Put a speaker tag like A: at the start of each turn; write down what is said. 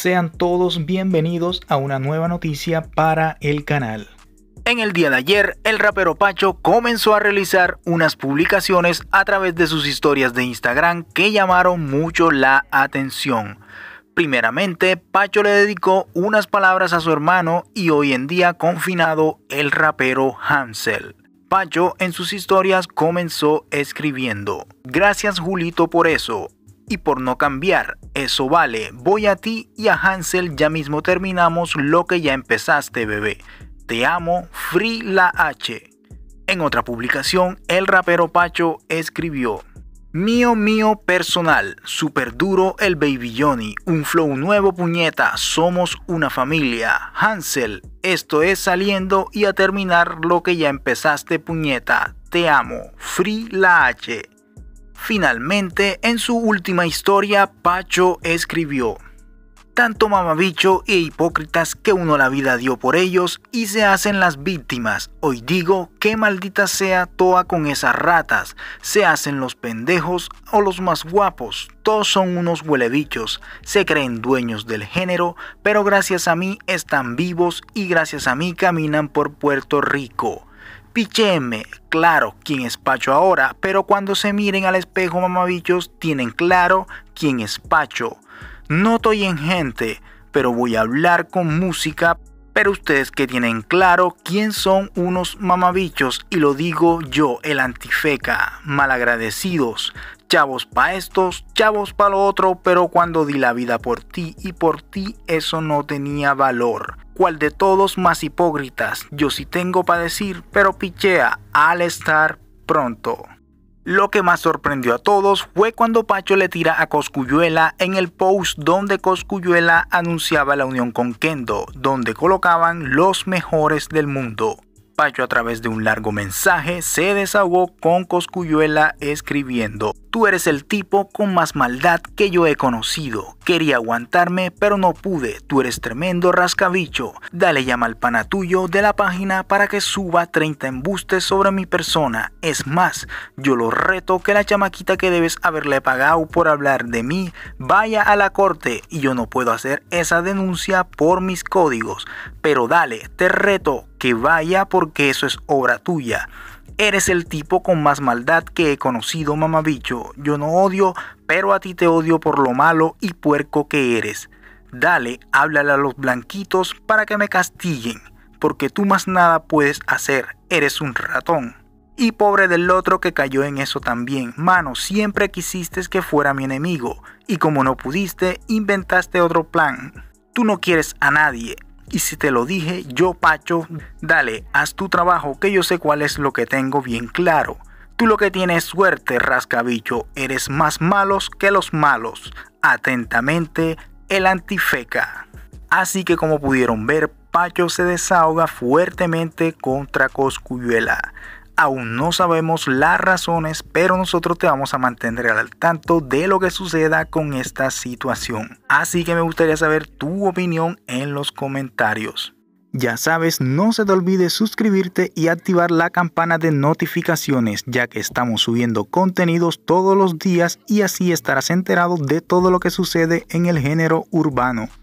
A: Sean todos bienvenidos a una nueva noticia para el canal. En el día de ayer, el rapero Pacho comenzó a realizar unas publicaciones a través de sus historias de Instagram que llamaron mucho la atención. Primeramente, Pacho le dedicó unas palabras a su hermano y hoy en día confinado, el rapero Hansel. Pacho en sus historias comenzó escribiendo: "Gracias Julito por eso y por no cambiar, eso vale, voy a ti y a Hansel, ya mismo terminamos lo que ya empezaste, bebé. Te amo, Free la H". En otra publicación, el rapero Pacho escribió: Mío personal, super duro el Baby Johnny, un flow nuevo puñeta, somos una familia. Hansel, esto es saliendo y a terminar lo que ya empezaste puñeta, te amo, Free la H. Finalmente, en su última historia, Pacho escribió: tanto mamabicho e hipócritas que uno la vida dio por ellos y se hacen las víctimas. Hoy digo que maldita sea toa con esas ratas. Se hacen los pendejos o los más guapos. Todos son unos huelebichos. Se creen dueños del género, pero gracias a mí están vivos y gracias a mí caminan por Puerto Rico. Pichéenme, claro quién es Pacho ahora, pero cuando se miren al espejo mamabichos tienen claro quién es Pacho. No estoy en gente, pero voy a hablar con música, pero ustedes que tienen claro quién son unos mamabichos, y lo digo yo, el antifeca, malagradecidos, chavos pa' estos, chavos pa' lo otro, pero cuando di la vida por ti y por ti eso no tenía valor. ¿Cuál de todos más hipócritas? Yo sí tengo pa' decir, pero pichea al estar pronto. Lo que más sorprendió a todos fue cuando Pacho le tira a Cosculluela en el post donde Cosculluela anunciaba la unión con Kendo, donde colocaban los mejores del mundo. Pacho, a través de un largo mensaje, se desahogó con Cosculluela escribiendo: tú eres el tipo con más maldad que yo he conocido. Quería aguantarme pero no pude. Tú eres tremendo rascabicho. Dale llama al pana tuyo de la página para que suba 30 embustes sobre mi persona. Es más, yo lo reto que la chamaquita que debes haberle pagado por hablar de mí vaya a la corte, y yo no puedo hacer esa denuncia por mis códigos. Pero dale, te reto que vaya porque eso es obra tuya. Eres el tipo con más maldad que he conocido, mamabicho. Yo no odio, pero a ti te odio por lo malo y puerco que eres. Dale, háblale a los blanquitos para que me castiguen, porque tú más nada puedes hacer, eres un ratón. Y pobre del otro que cayó en eso también. Mano, siempre quisiste que fuera mi enemigo, y como no pudiste, inventaste otro plan. Tú no quieres a nadie. Y si te lo dije yo, Pacho, dale, haz tu trabajo que yo sé cuál es lo que tengo bien claro. Tú lo que tienes es suerte, rascabicho, eres más malos que los malos. Atentamente, el antifeca. Así que como pudieron ver, Pacho se desahoga fuertemente contra Cosculluela. Aún no sabemos las razones, pero nosotros te vamos a mantener al tanto de lo que suceda con esta situación. Así que me gustaría saber tu opinión en los comentarios. Ya sabes, no se te olvide suscribirte y activar la campana de notificaciones, ya que estamos subiendo contenidos todos los días y así estarás enterado de todo lo que sucede en el género urbano.